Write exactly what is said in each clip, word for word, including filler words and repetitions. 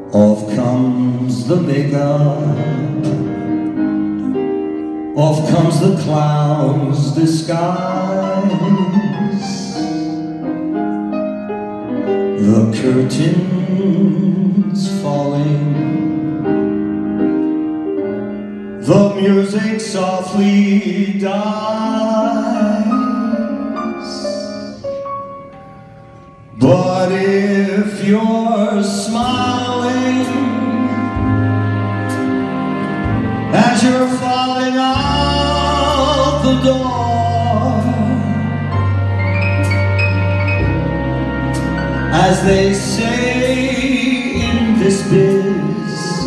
Off comes the makeup, off comes the clown's disguise. The curtain's falling, the music softly dies. But if you're smiling as you're falling out the door, as they say in this biz,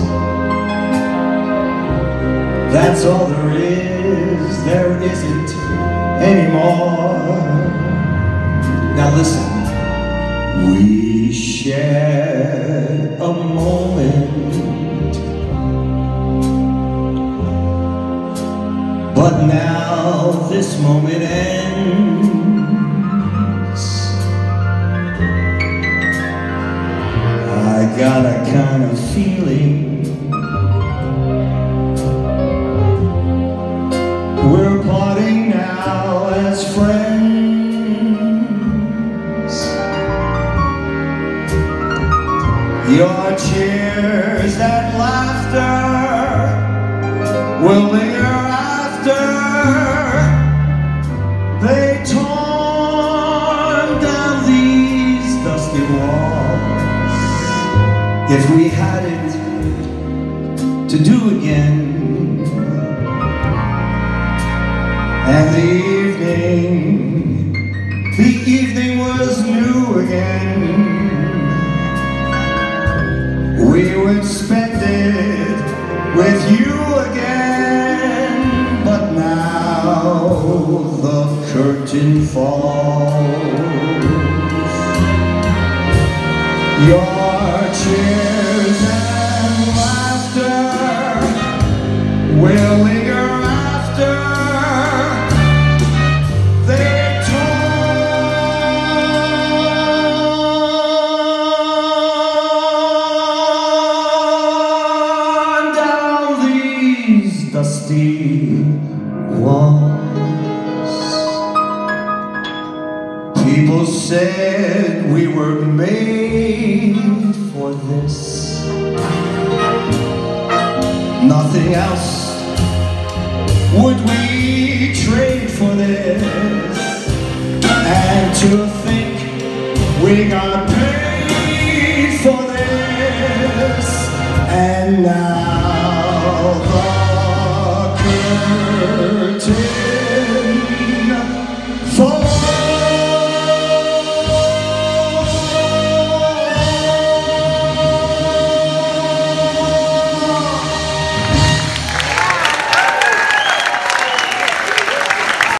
that's all there is, there isn't anymore. Now listen. We shared a moment, but now this moment ends. I got a kind of feeling we're parting now as friends. Your cheers and laughter will linger after they torn down these dusty walls. If we had it to do again, and the evening, the evening was new again, we would spend it with you again. But now the curtain falls, your cheers and laughter will linger after they dusty walls. People said we were made for this, nothing else would we trade for this. And to think we got paid for this, and now the curtain